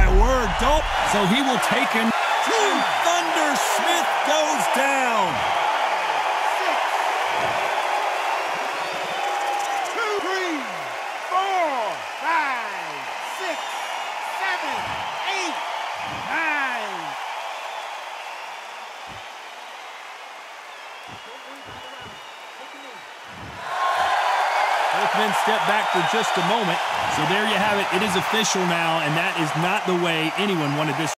word, don't. So he will take him. Thunder Smith goes down. 2, 3, 4, 5, 6, 7, 8, 9. Both men step back for just a moment. So there you have it. It is official now, and that is not the way anyone wanted this.